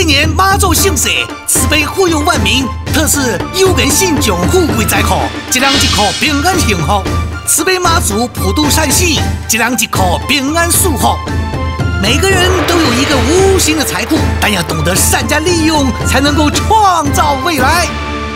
每年妈祖圣世，慈悲护佑万民，特是有人信众富贵在口，一人一口平安幸福。慈悲妈祖普渡善信，一人一口平安祝福。每个人都有一个无形的财库，但要懂得善加利用，才能够创造未来。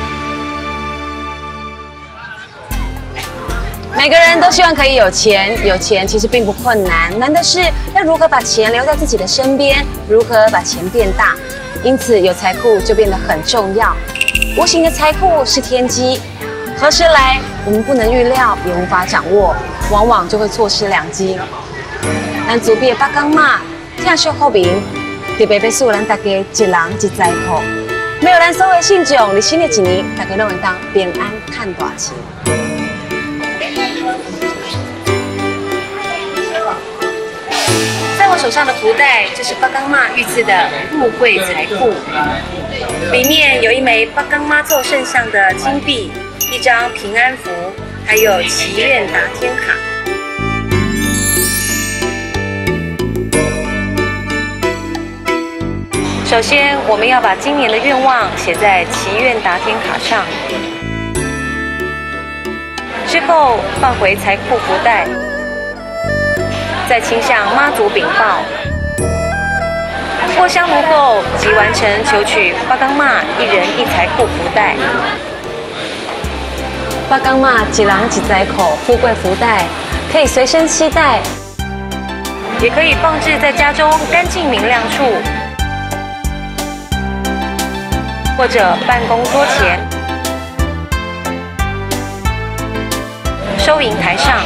每个人都希望可以有钱，有钱其实并不困难，难的是要如何把钱留在自己的身边，如何把钱变大。因此，有财库就变得很重要。无形的财库是天机，何时来我们不能预料，也无法掌握，往往就会错失良机。咱祖辈的北港妈听说好名，特别要祝咱大家一人一财库。没有咱所有的信众，在新的一年，大家都能当平安看大钱。在我手上的福袋，这是北港妈御赐的富贵财库，里面有一枚北港妈祖圣像的金币，一张平安符，还有祈愿打天卡。首先，我们要把今年的愿望写在祈愿答天卡上，之后放回财库福袋，再倾向妈祖禀报。过香炉后，即完成求取北港妈一人一财库福袋。北港妈一人一财库富贵福袋，可以随身携带，也可以放置在家中干净明亮处。或者办公桌前、收银台上。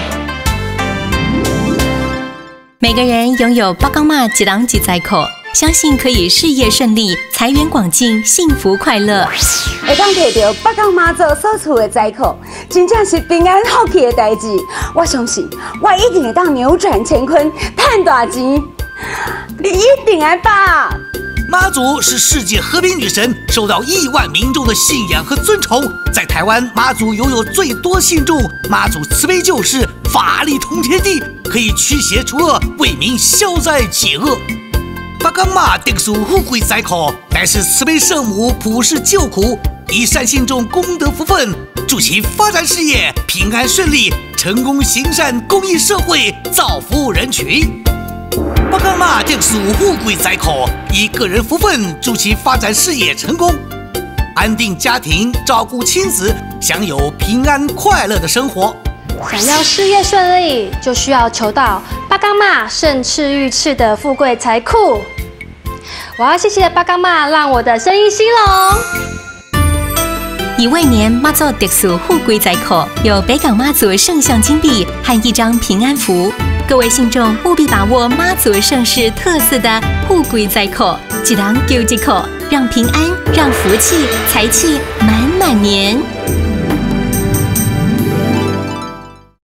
每个人拥有北港妈一人一财库，相信可以事业顺利、财源广进、幸福快乐。 会当摕到北港妈祖所储的财库，真正是平安福气的代志。我相信，我一定会当扭转乾坤，赚大钱。你一定来吧！ 妈祖是世界和平女神，受到亿万民众的信仰和尊崇。在台湾，妈祖拥有最多信众，妈祖慈悲救世，法力通天地，可以驱邪除恶，为民消灾解厄。北港妈特殊富贵财库，乃是慈悲圣母普世救苦，以善信众功德福分，助其发展事业平安顺利，成功行善公益社会，造福人群。北港妈特殊富贵财库，以个人福分助其发展事业成功，安定家庭，照顾亲子，享有平安快乐的生活。 想要事业顺利，就需要求到北港妈盛世御赐的富贵财库。我要谢谢北港妈，让我的生意兴隆。 乙未年妈祖特殊富贵财库有北港妈祖圣像金币和一张平安符。各位信众务必把握妈祖盛世特色的富贵财库，一人救一库，让平安，让福气、财气满满年。